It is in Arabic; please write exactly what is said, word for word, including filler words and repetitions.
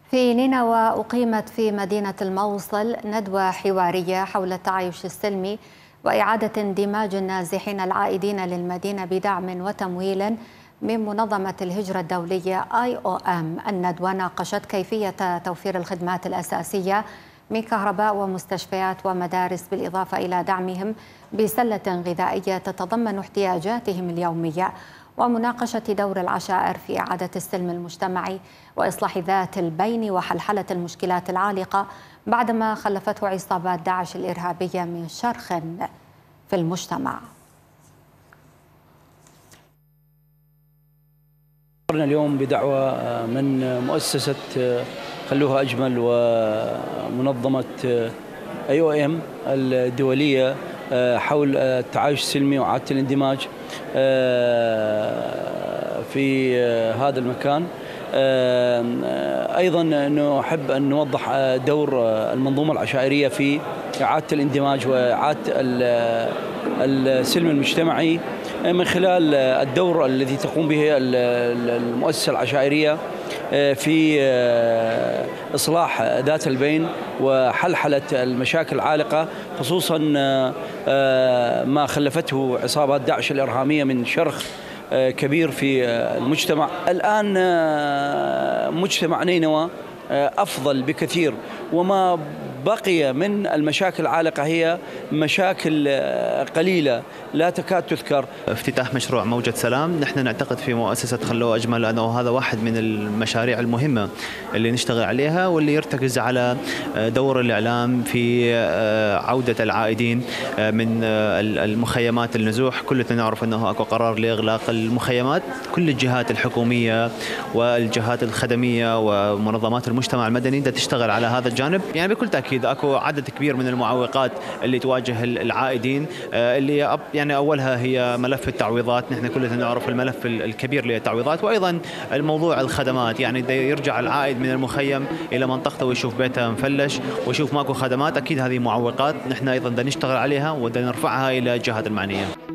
في نينوى أقيمت في مدينة الموصل ندوة حوارية حول التعايش السلمي وإعادة اندماج النازحين العائدين للمدينة بدعم وتمويل من منظمة الهجرة الدولية آي أو إم. الندوة ناقشت كيفية توفير الخدمات الأساسية من كهرباء ومستشفيات ومدارس، بالإضافة إلى دعمهم بسلة غذائية تتضمن احتياجاتهم اليومية، ومناقشة دور العشائر في إعادة السلم المجتمعي وإصلاح ذات البين وحلحلة المشكلات العالقة بعدما خلفته عصابات داعش الإرهابية من شرخ في المجتمع. اليوم بدعوة من مؤسسة خلوها أجمل ومنظمة آي أو إم الدولية حول التعايش السلمي وإعادة الاندماج في هذا المكان. أيضا نحب أن نوضح دور المنظومة العشائرية في إعادة الاندماج وإعادة السلم المجتمعي من خلال الدور الذي تقوم به المؤسسة العشائرية في إصلاح ذات البين وحلحلة المشاكل العالقة، خصوصا ما خلفته عصابات داعش الإرهابية من شرخ كبير في المجتمع. الآن مجتمع نينوى أفضل بكثير، وما بقي من المشاكل العالقة هي مشاكل قليلة لا تكاد تذكر. افتتاح مشروع موجة سلام، نحن نعتقد في مؤسسة خلوها أجمل أنه هذا واحد من المشاريع المهمة اللي نشتغل عليها، واللي يرتكز على دور الإعلام في عودة العائدين من المخيمات النزوح. كلنا نعرف أنه أكو قرار لإغلاق المخيمات. كل الجهات الحكومية والجهات الخدمية ومنظمات المجتمع المدني بدها تشتغل على هذا الجانب. يعني بكل تأكيد أكو عدد كبير من المعوقات اللي تواجه العائدين، اللي يعني أولها هي ملف التعويضات. نحن كلنا نعرف الملف الكبير للتعويضات، وأيضا الموضوع الخدمات. يعني دا يرجع العائد من المخيم إلى منطقته ويشوف بيته مفلش ويشوف ماكو خدمات. أكيد هذه معوقات نحن أيضا دا نشتغل عليها ودا نرفعها إلى الجهات المعنية.